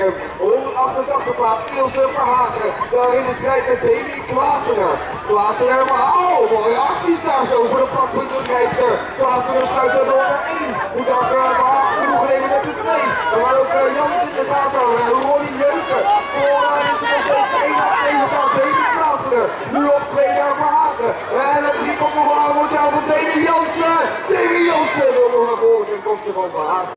Bergen. 188 plaats Ilse Verhagen. Daar in de strijd met Demi Klaasener. Klaasener, maar mooie acties daar zo voor de pakpuntenschrijver. Klaasener schuift er door naar 1. Moet daar Verhagen genoeg nemen met de 2. Dan maar ook Jans in de gaten houden. Ronnie Jeuken. Vooraan is er nog steeds 1 op 7 van Demi Klaasener. Nu op 2 naar Verhagen. En op 3 komt nog wel aan, wordt jou van Demi Jansen. Demi Jansen wil nog naar voren en komt er van Verhagen.